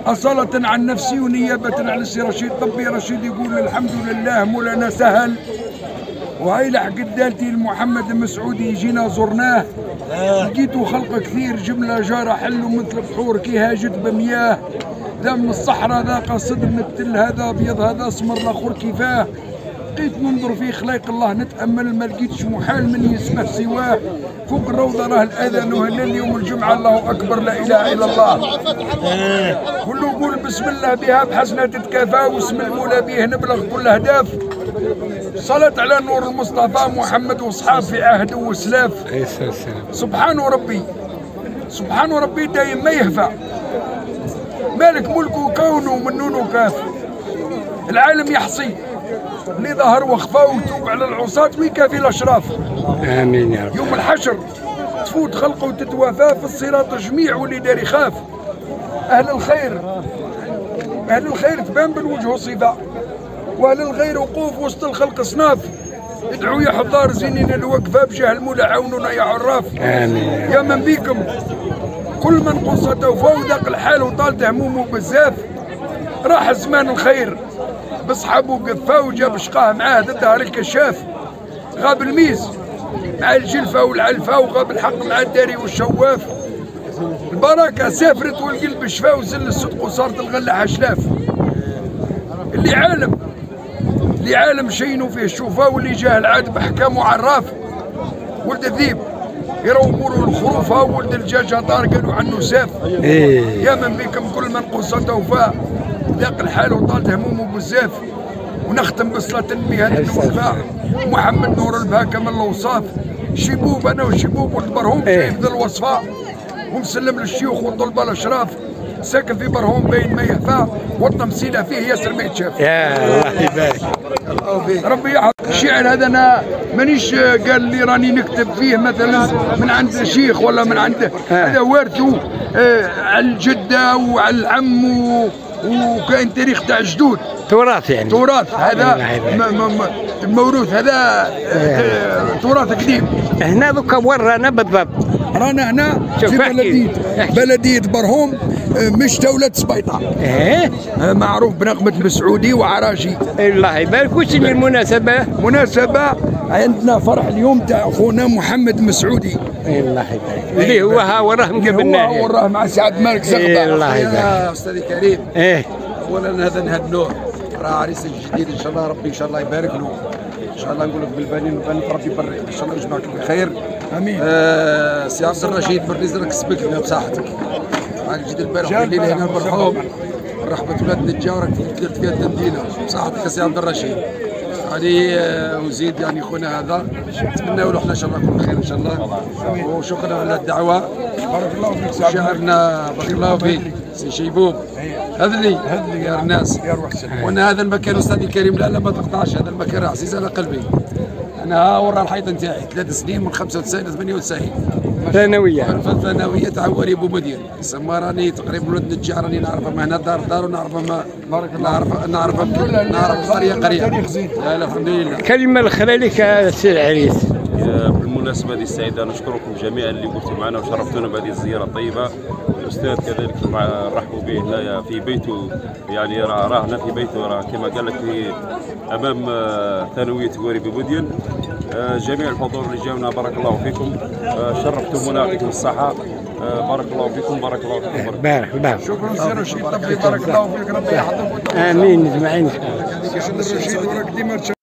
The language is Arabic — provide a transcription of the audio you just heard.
أصالة عن نفسي ونيابة عن السي رشيد طبي. رشيد يقول الحمد لله مولانا سهل، وهاي لحق دالتي لمحمد المسعودي يجينا زرناه، لقيتو خلق كثير جملة جارة حلو مثل بحور كي هاجت بمياه، ذا من الصحراء ذا قصد من التل، هذا ابيض هذا اسمر الاخر كيفاه، بقيت ننظر في خليق الله نتامل ما لقيتش محال من يسمح سواه، فوق الروضه راه الاذان وهلال يوم الجمعه الله اكبر لا اله الا الله، كله يقول بسم الله بها بحسنه تتكافى، واسم المولى به نبلغ كل اهداف، صلاة على نور المصطفى محمد واصحاب في عهد وسلاف. سبحان ربي سبحان ربي دايم ما يهفى، مالك ملكه كونه من نون وكاف، العالم يحصي اللي ظهر وخفى وتوب على العصاة ويكافي الاشراف. امين يا رب. يوم الحشر تفوت خلقه وتتوافى في الصراط جميع واللي دار يخاف. اهل الخير اهل الخير تبان بالوجه صفه، واهل الغير وقوف وسط الخلق صناف، ادعوا يا حضار زينين الوقفه بجاه المولى عاونونا يا عراف. امين يا من بيكم كل من قصته وفوق ذاق الحال وطالت همومه بزاف، راح زمان الخير بصحابه قفاه وجاب شقاه معاه الدهر الكشاف، غاب الميز مع الجلفه والعلفه وغاب الحق مع الداري والشواف، البركه سافرت والقلب شفا وزل الصدق وصارت الغله حشلاف، اللي عالم شينو فيه شوفه، واللي جاه العاد بحكام وعراف، ولد الذيب يروا اموره الخروفه، ولد الدجاجه طار قالوا عنه ساف. يا من بكم كل من قصته وفاه ذاق الحال وطالت همومه بزاف، ونختم بصلاة بها الوفاء محمد نور البهاء كمل الاوصاف، شيبوب انا وشيبوب ولد برهوم شايف ذا الوصفاء، ومسلم للشيوخ والطلبه الاشراف، ساكن في برهوم بين ما يهفى، والتمثيله فيه ياسر ما يتشاف. يا الله يبارك. ربي يحفظ الشعر هذا، انا مانيش قال لي راني نكتب فيه مثلا من عند شيخ ولا من عند، هذا وارثه على الجده وعلى العم وكاين تاريخ تاع الجدود، تراث يعني، تراث هذا موروث، هذا تراث قديم. هنا دوكا ورانا بالضبط، رانا هنا في بلدية برهوم مش دولة سبيطة، معروف بنغمة المسعودي وعراجي. الله يبارك. وش المناسبة؟ مناسبة عندنا فرح اليوم تاع اخونا محمد مسعودي، الله يبارك، اللي هو ها وراه مقابلنا، هو وراه مع سي عبد الملك زغبة. الله يبارك. يا استاذي كريم، اولا هذا نهدنوه، راه عريس جديد ان شاء الله، ربي ان شاء الله يبارك له، ان شاء الله نقول لك بالبنين والبنات ربي يبارك ان شاء الله ويجمعك بخير. امين. سي عبد الرشيد بالرزق راك سبقنا بصحتك، راك جيت البارح في الليل هنا برحوم، رحبة ولاد النجار راك درت فيها التمدينه بصحتك يا سي عبد الرشيد. يعني وزيد يعني خونا هذا نتمناو له احنا ان شاء الله كل خير ان شاء الله، وشكرا على الدعوه. بارك الله فيك شعرنا، بارك الله فيك سي شيبوب. هذلي يا الناس، وانا هذا المكان استاذي الكريم، لا ما تقطعش، هذا المكان عزيز على قلبي. انا ورا الحيطه نتاعي 3 سنين من 95 ل 98 ثانويه، في الثانويه تاع ولي بو مدير، تسمى راني تقريبا ولد نجار، راني نعرفها ما هنا دار ونعرفها ما نعرف قريه. لا الحمد لله. كلمه الاخرى لك السي العريس. بالمناسبة هذه السعيدة نشكركم جميعا اللي وقفتوا معنا وشرفتونا بهذه الزيارة الطيبة. الأستاذ كذلك رحبوا به هنا في بيته، يعني راه هنا في بيته، راه كما قال لك في أمام ثانوية وري بمدين. جميع الحضور اللي جاونا بارك الله فيكم، شرفتمونا يعطيكم الصحة، بارك الله فيكم بارك الله فيكم. بارك. شكرا سي رشيد طبي، بارك الله فيك، ربي يحفظك. امين اجمعين. سي رشيد وراك ديما